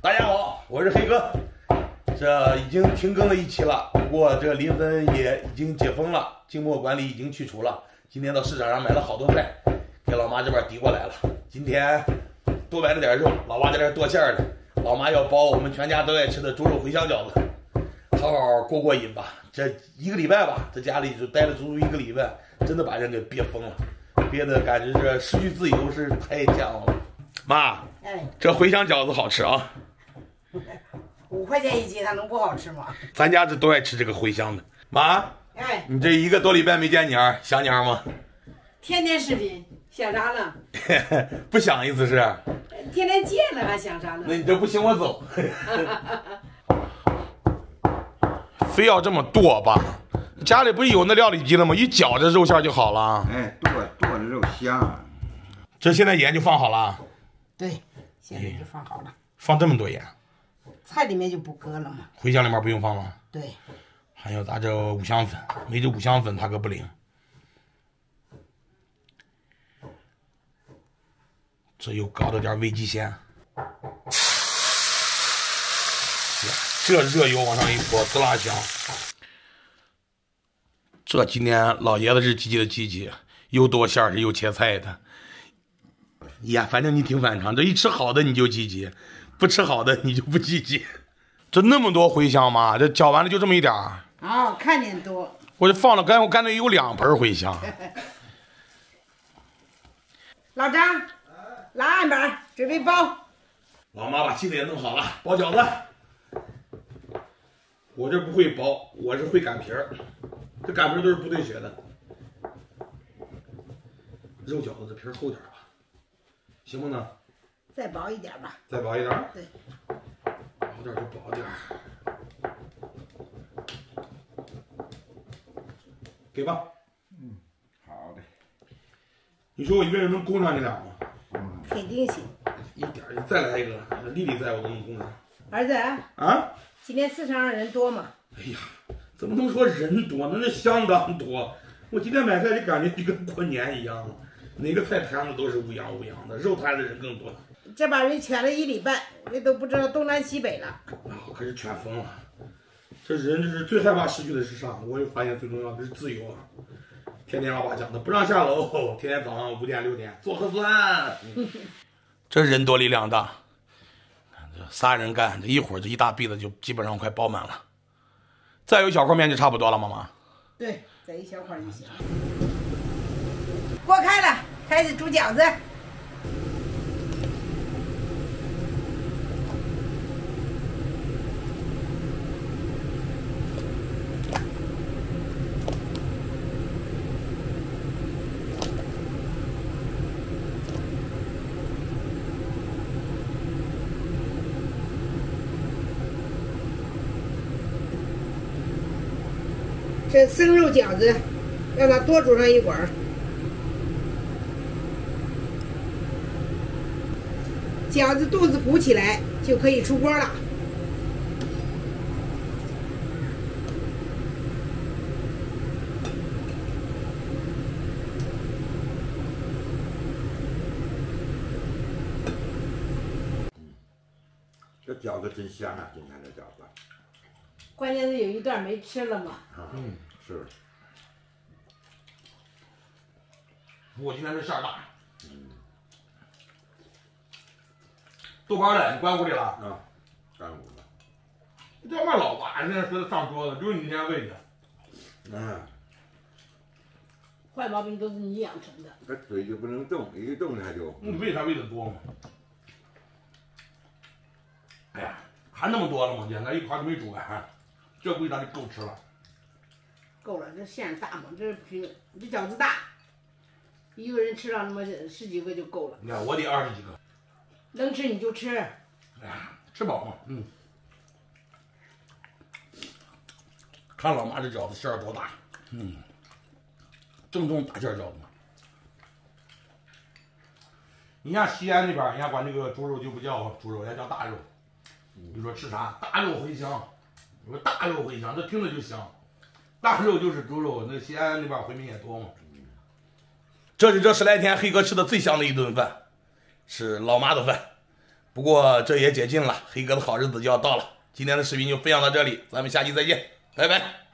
大家好，我是黑哥。这已经停更了一期了，不过这临汾也已经解封了，静默管理已经去除了。今天到市场上买了好多菜，给老妈这边递过来了。今天多买了点肉，老妈在这剁馅的。老妈要包我们全家都爱吃的猪肉茴香饺子，好好过瘾吧。这一个礼拜吧，在家里就待了足足一个礼拜，真的把人给憋疯了，憋的感觉这失去自由是太煎熬了。妈，这茴香饺子好吃啊 ！5块钱一斤，它能不好吃吗？ 咱家这都爱吃这个茴香的。妈，你这一个多礼拜没见娘，想娘吗？ 天天视频，想啥呢？ 不想意思是？ 天天见了还想啥呢？ 那你这不行，我走。非要这么剁吧？家里不是有那料理机了吗？一搅这肉馅就好了。 哎，剁的肉香。 这现在盐就放好了。 对，现在就放好了。 放这么多盐？ 菜里面就不搁了嘛。 茴香里面不用放了。 对。 还有咱这五香粉，没这五香粉它可不灵。这又搞了点味极鲜。这热油往上一泼，滋啦香。这今天老爷子是积极的积极，又剁馅儿又切菜的。呀，反正你挺反常，这一吃好的你就积极，不吃好的你就不积极。这那么多茴香吗？这搅完了就这么一点儿。 哦，看见多。 我就放了，我干脆有2盆茴香。 老张，拉案板，准备包。 老妈把气子也弄好了，包饺子。我这不会包，我是会擀皮儿。这擀皮儿都是部队学的。肉饺子这皮儿厚点吧，行不能？ 再薄一点吧。 再薄一点？ 对。 薄点就薄点。给吧。 好的。 你说我一个人能供上你俩吗？ 肯定行。 一点儿，再来一个，丽丽在我都能供上。 儿子啊？ 今天市场上人多吗？ 哎呀，怎么能说人多呢？那相当多。我今天买菜就感觉就跟过年一样，哪个菜摊子都是乌泱乌泱的，肉摊子人更多。 这把人圈了1礼拜，人都不知道东南西北了。 啊，可是圈疯了。这人这是最害怕失去的是啥？我又发现最重要的是自由啊！天天老爸讲的，不让下楼，天天早上5点6点做核酸。这人多力量大。仨人干，这一会儿这一大篦子就基本上快包满了。再有小块面就差不多了，妈妈。 对，再一小块就行。锅开了，开始煮饺子。这生肉饺子，让它多煮上一会儿。饺子肚子鼓起来就可以出锅了。 这饺子真香啊！今天这饺子。 关键是有一段没吃了嘛。 是。 我今天这馅儿大。豆干呢？你关屋里了？ 啊，关屋了。 这玩意老爸现在说的上桌子，就是你今天喂的。 坏毛病都是你养成的。 这嘴就不能动，一动它就。 你喂它喂的多吗？哎呀，还那么多了吗？姐，咱一盘都没煮完，这估计咱就够吃了。 够了，这馅大嘛，这饺子大，一个人吃上那么10几个就够了。 你看我得20几个。 能吃你就吃。 哎呀，吃饱嘛，看老妈这饺子馅儿多大，正宗大馅饺子。你像西安那边，人家管这个猪肉就不叫猪肉，人家叫大肉。你说吃啥？大肉茴香。我说大肉茴香，这听着就香。大肉就是猪肉，那西安那边回民也多嘛。这是这10来天黑哥吃的最香的一顿饭，是老妈的饭。 不过这也解禁了，黑哥的好日子就要到了。今天的视频就分享到这里，咱们下期再见，拜拜。